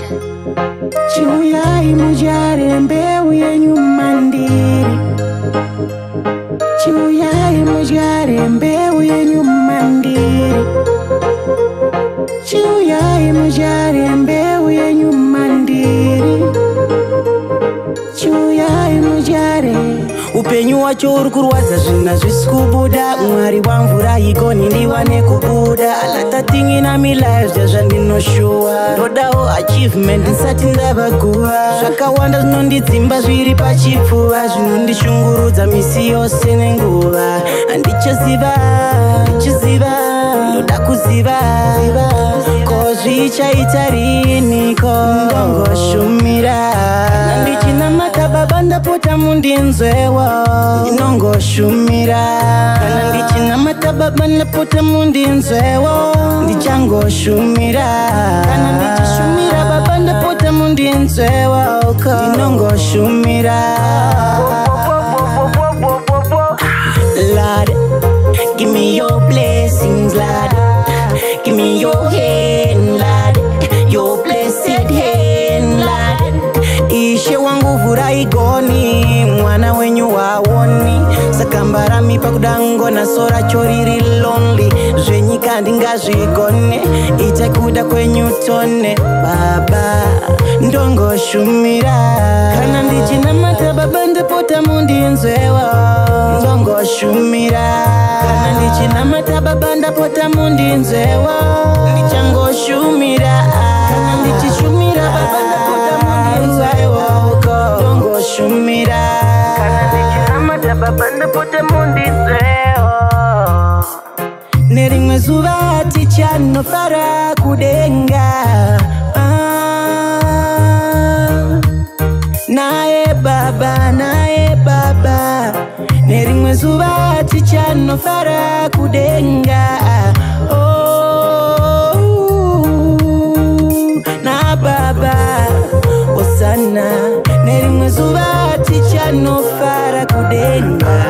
Chiuya imujare mbeu yenyu mandiri. Chiuya imujare mbeu yenyu mandiri. Chiuya imujare mbeu yenyu mandiri. Chiuya imujare. Upenyu wacho uri kurwadza zvina zvisikubuda. Mwari wamvura igoni ndiwane kubuda. Alatatingi na mi lives yazvandinoshuwa. Ndodawo achievement nsati ndavaguva. Zvakawanda zvinondidzimba zviri pachipfuva. Zvinondishungurudza misi yose nenguva. Handichaziva, ndoda kuziva. Ko zvichaita riniko ndongoshumira. Ndichinamata baba ndapota mundinzwewo ndinongoshumira. Kana ndichinamata baba ndapota mundinzwewo ndichangoshumira. Kana ndichishumira baba ndapota mundinzwewo ndinongoshumira. Lord, give me your blessings, Lord. Give me your hand, Lord. Your blessed hand, Lord. Ishe wangu vura igoni, mwana wenyu waoni. Sakambarami pakudango na sora choriri lonely. Zvenyika ndingazvigone, ichakuda kwenyu tone. Baba, ndongoshumira. Kana ndichinamata baba ndapota mundinzwewo ndongoshumira. Kana ndichinamata baba ndapota mundinzwewo ndichangoshumira. Kana ndichishumira baba ndapota mundinzwewo ndongoshumira. Kana ndichinamata baba ndapota mundinzwewo. Nerimwe zuva tichanofara kudenga. Nae baba nerimwe zuva tichanofara kudenga. Na baba osana nerimwe zuva tichanofara kudenga.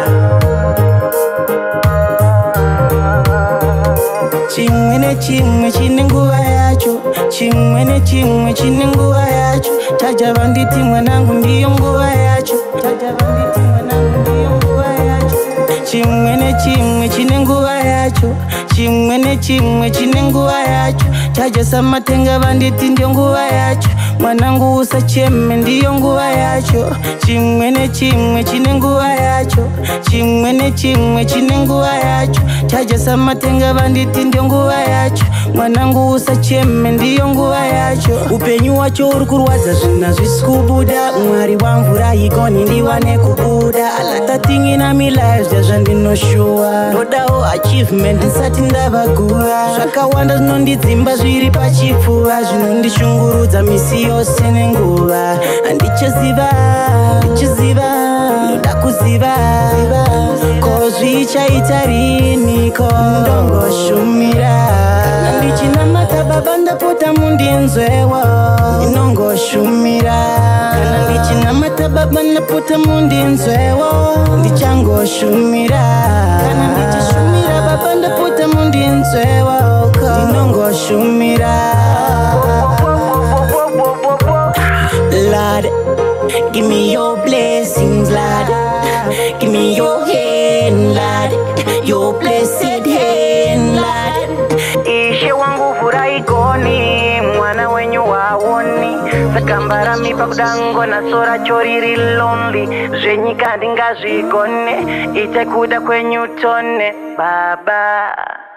Chimwe nechimwe chine nguva yacho, chimwe nechimwe chine nguva yacho. Chaja vanditi mwanangu ndiyo nguva yacho, chaja vanditi mwanangu ndiyo nguva yacho. Chimwe nechimwe chine nguva yacho, chimwe nechimwe chine nguva yacho. Chaja samatenga vanditi ndiyo nguva yacho. Mwanangu usacheme ndiyo nguva yacho. Chimwe nechimwe chine nguva yacho, chimwe nechimwe chine nguva yacho. Chaja samatenga vanditi ndiyo nguva yacho. Mwanangu usacheme ndiyo nguva yacho. Upenyu wacho uri kurwadza zvina zvisikubuda. Mwari wamvura igoni ndiwane kubuda. Alatatingi na mi lives yazvandinoshuwa. Ndodawo achievement nsati ndavaguva. Zvakawanda zvinondidzimba zviri pachipfuva. Zvinondishungurudza misi yose nenguva. Handichaziva, ndoda kuziva. Ko zvichaita riniko ndongoshumira. Ndichinamata baba ndapota mundinzwewo ndinongoshumira. Kana ndichinamata baba ndapota mundinzwewo ndichangoshumira. Kana ndichishumira baba ndapota mundinzwewo ndinongoshumira. Lord, give me your blessings, Lord. Give me your hand, Lord. Your blessed hand, Lord. Ishe wangu vura igoni, mwana wenyu waoni. Sakambarami pakudango na sora choriri lonely. Zvenyika ndingazvigone, ichakuda kwenyu tone, Baba.